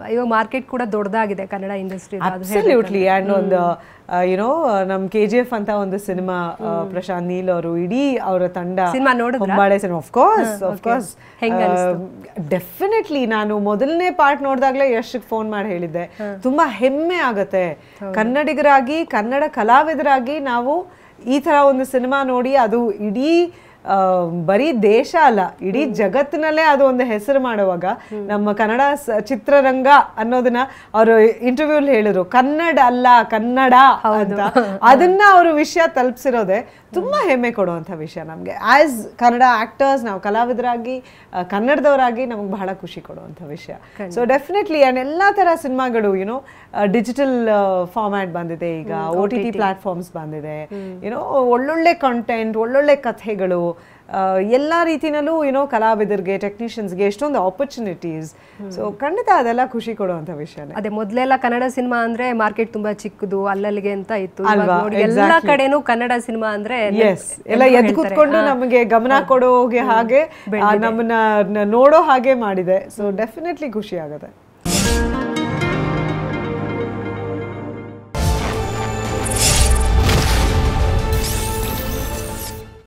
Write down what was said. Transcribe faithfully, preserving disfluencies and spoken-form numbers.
ಅಲ್ವಾ ಇವಾಗ ಮಾರ್ಕೆಟ್ ಕೂಡ ದೊಡ್ಡದಾಗಿದೆ ಕನ್ನಡ ಇಂಡಸ್ಟ್ರಿ ಅಬ್ಸಲ್ಯೂಟ್ಲಿ ಆ್ಯಂಡ್ ಒಂದು ಯುನೋ ನಮ್ ಕೆ ಜಿ ಎಫ್ ಅಂತ ಒಂದು ಸಿನಿಮಾ ಪ್ರಶಾಂತ್ ನೀಲ್ ಅವರು ಇಡೀ ಅವರ ತಂಡ Hombale cinema of course of course definitely ನಾನು ಮೊದಲನೇ ಪಾರ್ಟ್ ನೋಡಿದಾಗಲೇ ಯಶ್ಗೆ ಫೋನ್ ಮಾಡಿ ಹೇಳಿದ್ದೆ ತುಂಬಾ ಹೆಮ್ಮೆ ಆಗತ್ತೆ ಕನ್ನಡಿಗರಾಗಿ ಕನ್ನಡ ಕಲಾವಿದರಾಗಿ ನಾವು ಈ ತರ ಒಂದು ಸಿನಿಮಾ ನೋಡಿ ಅದು ಇಡೀ ಬರೀ ದೇಶ ಅಲ್ಲ ಇಡೀ ಜಗತ್ತಿನಲ್ಲೇ ಅದು ಒಂದು ಹೆಸರು ಮಾಡುವಾಗ ನಮ್ಮ ಕನ್ನಡ ಚಿತ್ರರಂಗ ಅನ್ನೋದನ್ನ ಅವರು ಇಂಟರ್ವ್ಯೂಲ್ ಹೇಳಿದ್ರು ಕನ್ನಡ ಅಲ್ಲ ಕನ್ನಡ ಅಂತ ಅದನ್ನ ಅವರು ವಿಷಯ ತಲುಪಿಸಿರೋದೆ ತುಂಬಾ ಹೆಮ್ಮೆ ಕೊಡುವಂತ ವಿಷಯ ನಮ್ಗೆ ಆಸ್ ಕನ್ನಡ ಆಕ್ಟರ್ಸ್ ನಾವು ಕಲಾವಿದರಾಗಿ ಕನ್ನಡದವರಾಗಿ ನಮ್ಗೆ ಬಹಳ ಖುಷಿ ಕೊಡುವಂತ ವಿಷಯ ಸೊ ಡೆಫಿನೆಟ್ಲಿ ಅಂಡ್ ಎಲ್ಲಾ ತರ ಸಿನಿಮಾಗಳು ಯುನೋ ಡಿಜಿಟಲ್ ಫಾರ್ಮ್ಯಾಟ್ ಬಂದಿದೆ ಈಗ ಓ ಟಿ ಟಿ ಪ್ಲಾಟ್ಫಾರ್ಮ್ಸ್ ಬಂದಿದೆ ಯುನೋ ಒಳ್ಳೊಳ್ಳೆ ಕಂಟೆಂಟ್ ಒಳ್ಳೊಳ್ಳೆ ಕಥೆಗಳು ಎಲ್ಲ ರೀತಿನಲ್ಲೂ ಯುನೋ ಕಲಾವಿದರಿಗೆ ಟೆಕ್ನಿಷಿಯನ್ಸ್ಗೆ ಎಷ್ಟೊಂದು ಆಪರ್ಚುನಿಟೀಸ್ ಸೊ ಖಂಡಿತ ಅದೆಲ್ಲ ಖುಷಿ ಕೊಡುವಂತ ವಿಷಯನೇ ಅದೇ ಮೊದಲೆಲ್ಲ ಕನ್ನಡ ಸಿನಿಮಾ ಅಂದ್ರೆ ಮಾರ್ಕೆಟ್ ತುಂಬಾ ಚಿಕ್ಕದು ಅಲ್ಲಲ್ಲಿಗೆ ಅಂತ ಇತ್ತು ಎಲ್ಲ ಕಡೆನೂ ಕನ್ನಡ ಸಿನಿಮಾ ಅಂದ್ರೆ ಎಲ್ಲ ಎದ್ದು ಕೂತ್ಕೊಂಡು ನಮಗೆ ಗಮನ ಕೊಡೋಗೆ ಹಾಗೆ ನಮ್ಮನ್ನ ನೋಡೋ ಹಾಗೆ ಮಾಡಿದೆ ಸೊ ಡೆಫಿನೆಟ್ಲಿ ಖುಷಿ ಆಗುತ್ತೆ